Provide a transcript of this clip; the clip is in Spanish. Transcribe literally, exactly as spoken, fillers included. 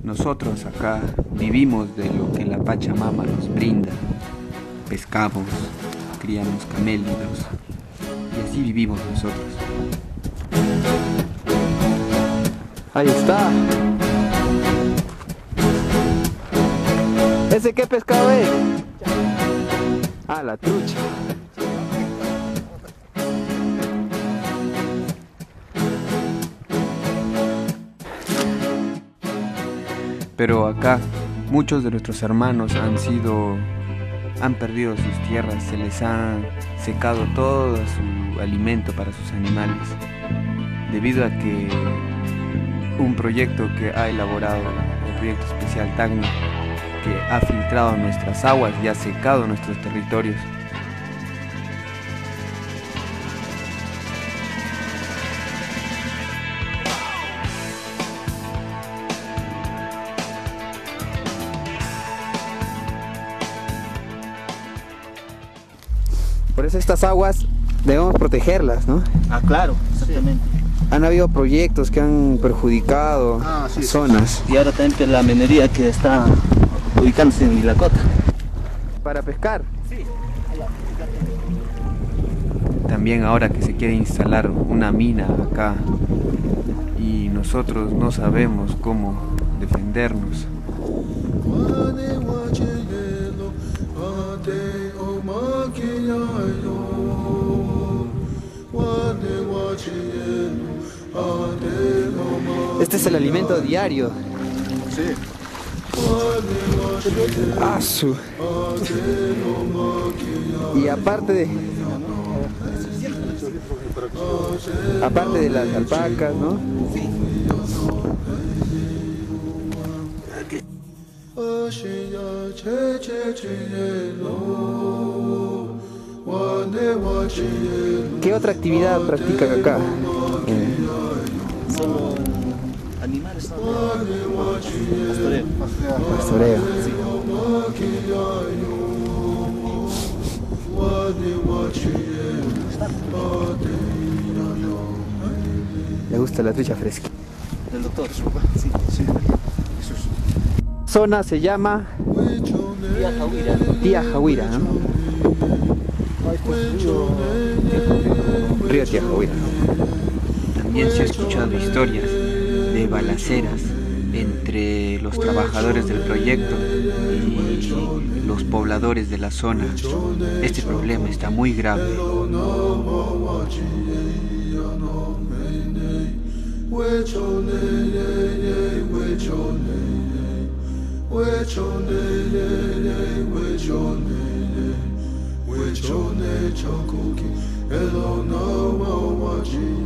Nosotros acá vivimos de lo que la Pachamama nos brinda. Pescamos, criamos camélidos y así vivimos nosotros. Ahí está. ¿Ese qué pescado es? Ah, la trucha. Pero acá muchos de nuestros hermanos han sido, han perdido sus tierras, se les ha secado todo su alimento para sus animales, debido a que un proyecto que ha elaborado el proyecto especial Tacna, que ha filtrado nuestras aguas y ha secado nuestros territorios. Por eso estas aguas debemos protegerlas, ¿no? Ah, claro, exactamente. Han habido proyectos que han perjudicado Ah, sí, zonas. Y ahora también la minería que está ubicándose en Vilacota. Para pescar. Sí. También ahora que se quiere instalar una mina acá y nosotros no sabemos cómo defendernos. Este es el alimento diario. Sí. Ah, su. Y aparte de aparte de las alpacas, ¿no? Sí. ¿Qué otra actividad practican acá? Eh, Solo animales, ¿no? Pastoreo. pastoreo. Sí. Le gusta la trucha fresca. Del doctor. Sí, sí. Zona se llama Tía Jahuira. Tía Jahuira, ¿no? Río Tía Jahuira. También se ha escuchado historias de balaceras entre los trabajadores del proyecto y los pobladores de la zona. Este problema está muy grave. Hello, no,